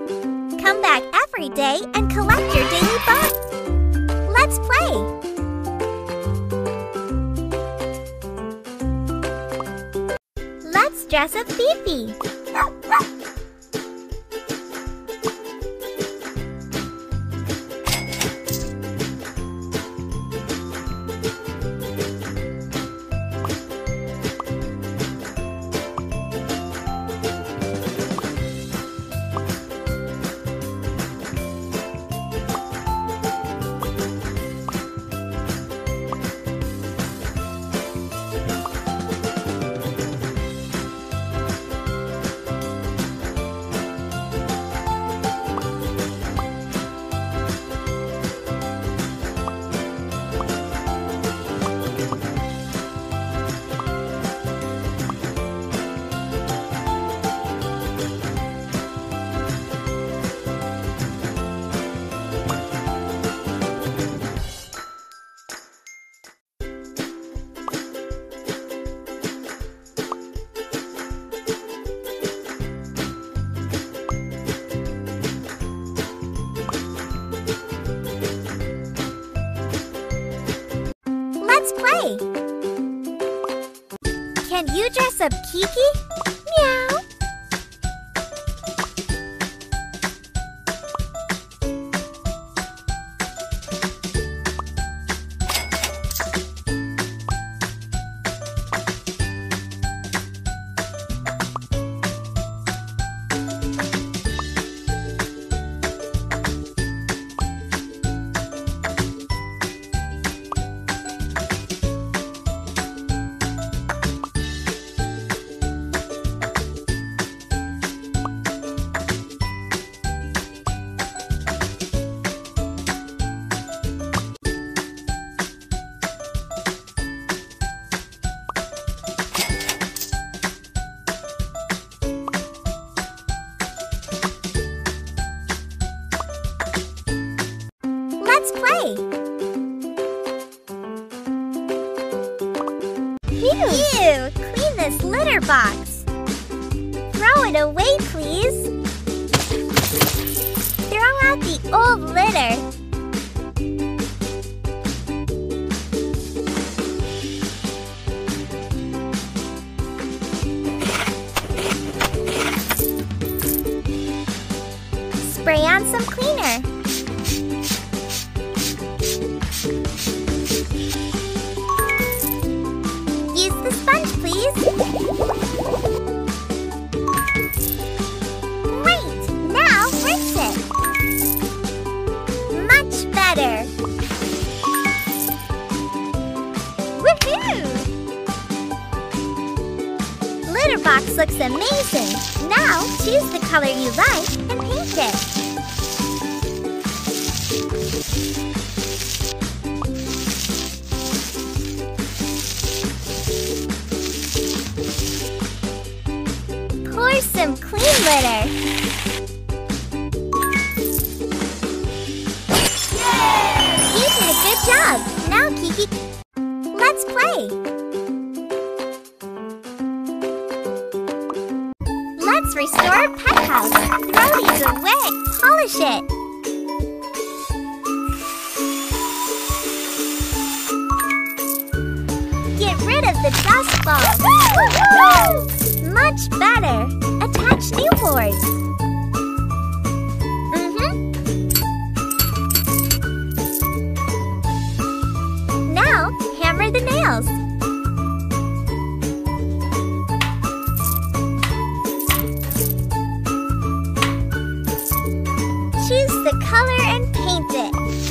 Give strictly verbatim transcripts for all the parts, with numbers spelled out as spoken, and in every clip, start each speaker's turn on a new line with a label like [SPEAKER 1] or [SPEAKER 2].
[SPEAKER 1] Come back every day and collect your daily fun. Let's play! Let's dress up Fifi. Let's play! Can you dress up Kiki? Meow! Let's play! Ew! Ew! Clean this litter box! Throw it away, please! Throw out the old litter! Spray on some cleaner! Use the sponge, please. Great! Now rinse it. Much better. Woohoo! Litter box looks amazing. Now choose the color you like and paint it. Pour some clean litter. Yay! You did a good job. Now, Kiki, let's play. Let's restore Pet House. Throw these away. Polish it. Get rid of the dust balls. Much better. Attach new boards. Mm-hmm. Now, hammer the nails. Choose the color and paint it.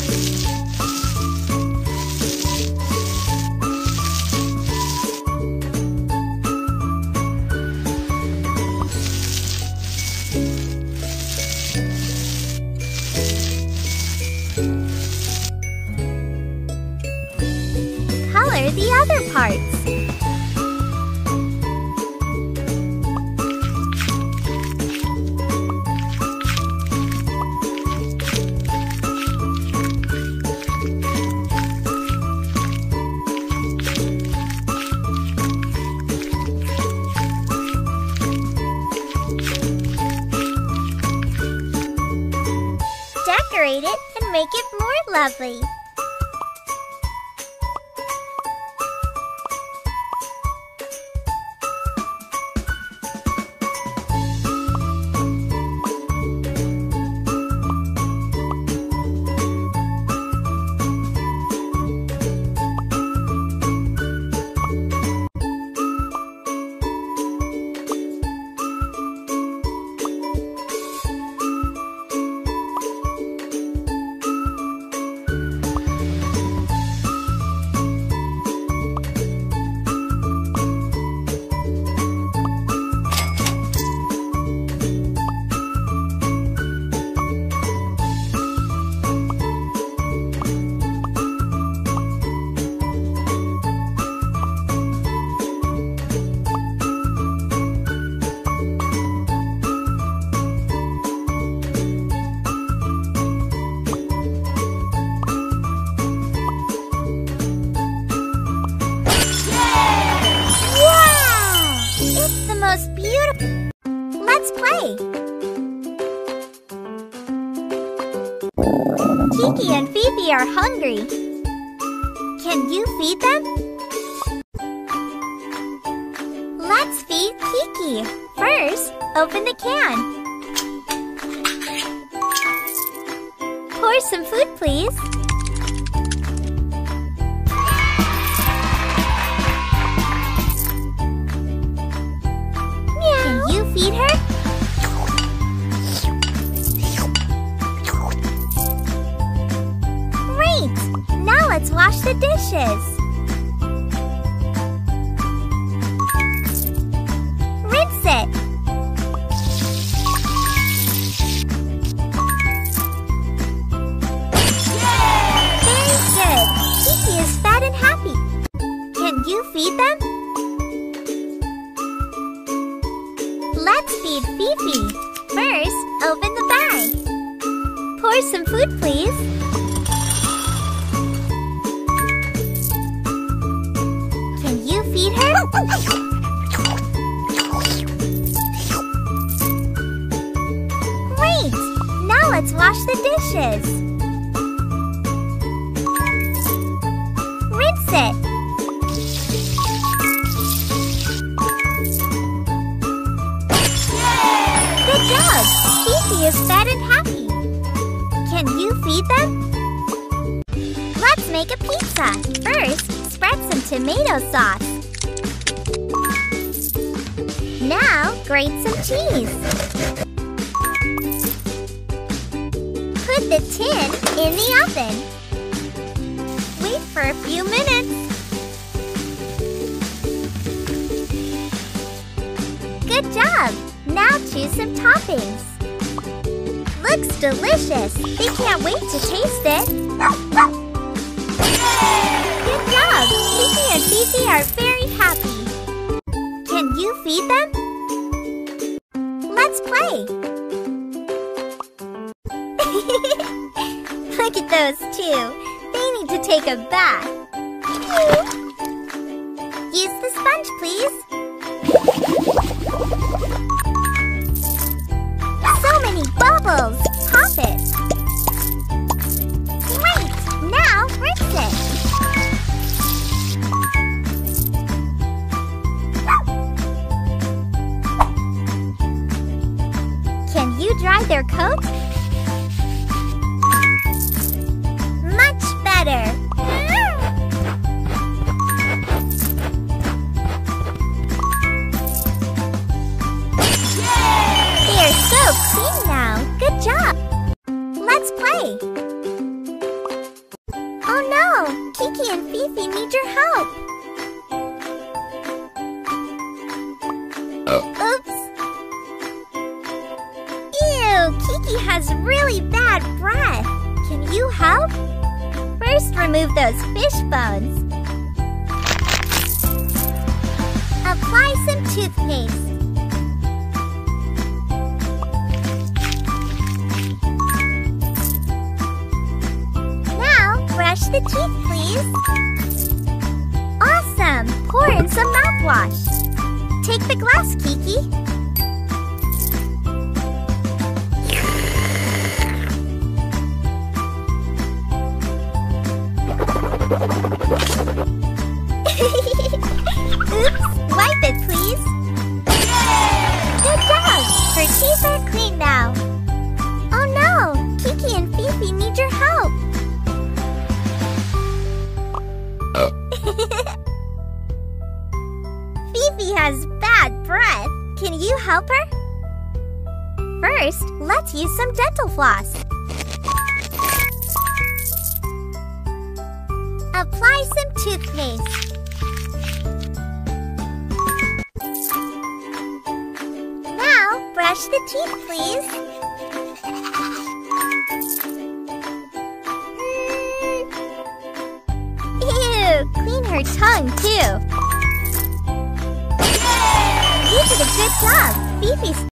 [SPEAKER 1] Color the other parts. decorate it and make it more lovely. Kiki and Fifi are hungry. Can you feed them? Let's feed Kiki. First, open the can. Pour some food, please. Meow. Can you feed her? Now let's wash the dishes. Rinse it. Very good. Kiki is fat and happy. Can you feed them? Let's feed Fifi. First, open the bag. Pour some food, please. Feed her? Great! Now let's wash the dishes. Rinse it. Good job! Fifi is fat and happy. Can you feed them? Let's make a pizza. First, spread some tomato sauce. Now, grate some cheese. Put the tin in the oven. Wait for a few minutes. Good job! Now choose some toppings. Looks delicious. They can't wait to taste it. Good job! Kiki and Fifi are very happy. Can you feed them? Let's play! Look at those two. They need to take a bath. Use the sponge, please. So many bubbles! Pop it. Great! Now rinse it. Can you dry their coat? Much better! They are so clean now! Good job! Let's play! Oh no! Kiki and Fifi need your help! Oops! Kiki has really bad breath. Can you help? First, remove those fish bones. Apply some toothpaste. Now, brush the teeth, please. Awesome! Pour in some mouthwash. Take the glass, Kiki. Oops! Wipe it, please. Good job! Her teeth are clean now. Oh no! Kiki and Fifi need your help. Fifi has bad breath. Can you help her? First, let's use some dental floss. Apply some toothpaste. Now, brush the teeth, please. Mm. Ew, clean her tongue, too. You did a good job. Fifi's